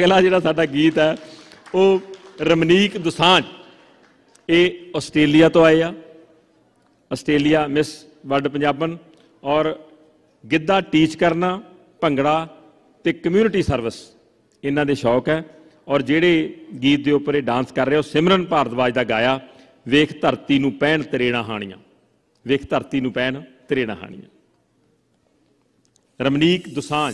अगला जिहड़ा साडा गीत है वो रमनीक दोसांझ, ये आस्ट्रेलिया तो आए आ, आस्ट्रेलिया मिस वर्ल्ड पंजाबन, और गिद्धा टीच करना, भंगड़ा ते कम्यूनिटी सर्विस इन्हां दे शौक है। और जिहड़े गीत के उपर डांस कर रहे हो सिमरन भारद्वाज का गाया, वेख धरती नूं पैण तरेड़ा हाणियां, वेख धरती नूं पैण तरेड़ा हाणियां। रमनीक दोसांझ।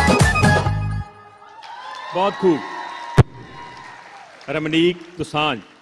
बहुत खूब। रमनीक दोसांझ।